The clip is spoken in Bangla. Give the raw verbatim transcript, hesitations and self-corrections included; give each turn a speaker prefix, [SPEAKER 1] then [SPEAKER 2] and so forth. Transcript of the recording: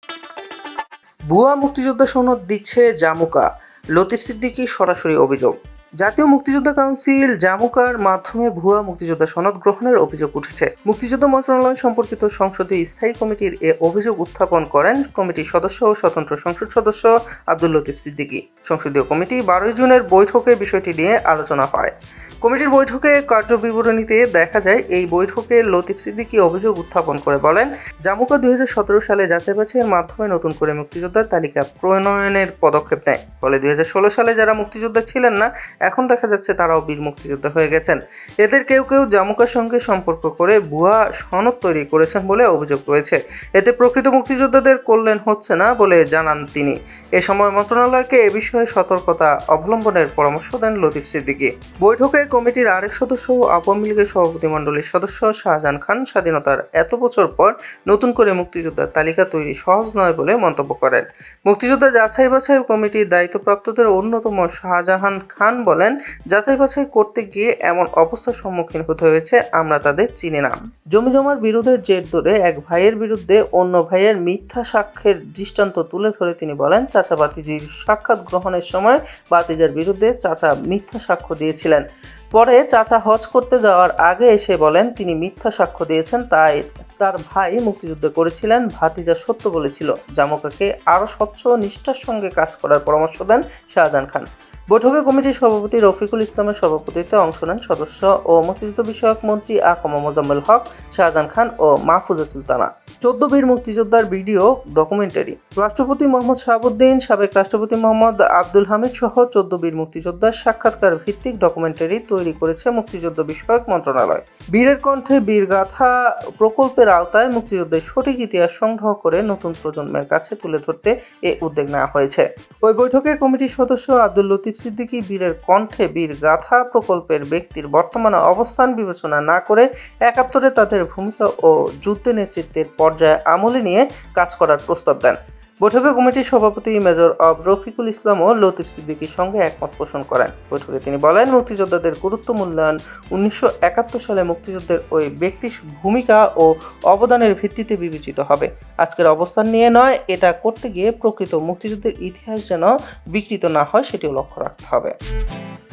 [SPEAKER 1] ভুয়া মুক্তিযোদ্ধা সনদ দিচ্ছে জামুকা, লতিফ সিদ্দিকীর সরাসরি অভিযোগ। জাতীয় মুক্তিযোদ্ধা কাউন্সিল জামুকার মাধ্যমে ভুয়া মুক্তিযোদ্ধা সনদ গ্রহণের অভিযোগ উঠেছে। মুক্তিযোদ্ধা মন্ত্রণালয় সম্পর্কিত সংসদীয় স্থায়ী কমিটির এ অভিযোগ উত্থাপন করেন কমিটির সদস্য ও স্বতন্ত্র সংসদ সদস্য আব্দুল লতিফ সিদ্দিকী। সংসদীয় কমিটি বারোই জুনের বৈঠকে বিষয়টি নিয়ে আলোচনা হয়। কমিটির বৈঠকে কার্যবিবরণীতে দেখা যায়, এই বৈঠকে লতিফ সিদ্দিকী অভিযোগ উত্থাপন করে বলেন, জামুকা দুই হাজার সতেরো সালে যাচাই বাছাইয়ের মাধ্যমে নতুন করে মুক্তিযোদ্ধার তালিকা প্রণয়নের পদক্ষেপ নেয়। ফলে দুই হাজার ষোলো সালে যারা মুক্তিযোদ্ধা ছিলেন না, এখন দেখা যাচ্ছে তারাও বীর মুক্তিযোদ্ধা হয়ে গেছেন। এদের কেউ কেউ জামুকার সঙ্গে সম্পর্ক করে ভুয়া সনদ তৈরি করেছেন বলে অভিযোগ রয়েছে। এতে প্রকৃত মুক্তিযোদ্ধাদের কল্যাণ হচ্ছে না বলে জানান তিনি। এ সময় মন্ত্রণালয়কে এ বিষয়ে সতর্কতা অবলম্বনের পরামর্শ দেন লতিফ সিদ্দিকী। বৈঠকে কমিটির আরেক সদস্য ও আওয়ামী লীগের সভাপতিমণ্ডলীর সদস্য শাহজাহান খান স্বাধীনতার এত বছর পর নতুন করে মুক্তিযোদ্ধার তালিকা তৈরি সহজ নয় বলে মন্তব্য করেন। মুক্তিযোদ্ধা যাচাই বাছাই কমিটির দায়িত্বপ্রাপ্তদের অন্যতম শাহজাহান খান বলেন, যাচাই বাছাই করতে গিয়ে এমন অবস্থার সম্মুখীন হতে হয়েছে, আমরা তাদের চিনি না। জমি জমার বিরোধের জের ধরে এক ভাইয়ের বিরুদ্ধে অন্য ভাইয়ের মিথ্যা সাক্ষ্যের দৃষ্টান্ত তুলে ধরে তিনি বলেন, চাচা বাতিজির সাক্ষাৎ গ্রহণের সময় বাতিজার বিরুদ্ধে চাচা মিথ্যা সাক্ষ্য দিয়েছিলেন। পরে চাচা হজ করতে যাওয়ার আগে এসে বলেন তিনি মিথ্যা সাক্ষ্য দিয়েছেন, তাই তার ভাই মুক্তিযুদ্ধ করেছিলেন, ভাতিজা সত্য বলেছিল। জামুকাকে আরও স্বচ্ছ নিষ্ঠার সঙ্গে কাজ করার পরামর্শ দেন শাহজাহান খান। বৈঠকে কমিটির সভাপতি রফিকুল ইসলামের সভাপতিত্বে অংশ নেন সদস্য ও মুক্তিযুদ্ধ বিষয়ক মন্ত্রী আকমা মোজাম্মেল হক, শাহজাহান খান ও মাহফুজা সুলতানা। চোদ্দ বীর মুক্তিযোদ্ধার ভিডিও ডকুমেন্টারি। রাষ্ট্রপতি মোহাম্মদ শাহাবুদ্দিন, সাবেক রাষ্ট্রপতি মোহাম্মদ আব্দুল হামিদ সহ চোদ্দ বীর মুক্তিযোদ্ধার সাক্ষাৎকার ভিত্তিক ডকুমেন্টারি তৈরি করেছে মুক্তিযুদ্ধ বিষয়ক মন্ত্রণালয়। বীরের কণ্ঠে বীরগাথা প্রকল্পের আওতায় মুক্তিযুদ্ধের সঠিক ইতিহাস সংগ্রহ করে নতুন প্রজন্মের কাছে তুলে ধরতে এ উদ্যোগ নেওয়া হয়েছে। ওই বৈঠকে কমিটির সদস্য আব্দুল লতিফ সিদ্দিকী বীরের কণ্ঠে বীরগাথা প্রকল্পের ব্যক্তির বর্তমানে অবস্থান বিবেচনা না করে একাত্তরে তাদের ভূমিকা ও যুদ্ধে নেতৃত্বের পর্যায়ে আমলে নিয়ে কাজ করার প্রস্তাব দেন। বৈঠকে কমিটির সভাপতি মেজর অব রফিকুল ইসলাম ও লতিফ সিদ্দিকীর সঙ্গে একমত পোষণ করেন। বৈঠকে তিনি বলেন, মুক্তিযোদ্ধাদের গুরুত্ব মূল্যায়ন উনিশশো একাত্তর সালে মুক্তিযুদ্ধের ওই ব্যক্তির ভূমিকা ও অবদানের ভিত্তিতে বিবেচিত হবে। আজকের অবস্থান নিয়ে নয়, এটা করতে গিয়ে প্রকৃত মুক্তিযুদ্ধের ইতিহাস যেন বিকৃত না হয় সেটিও লক্ষ্য রাখতে হবে।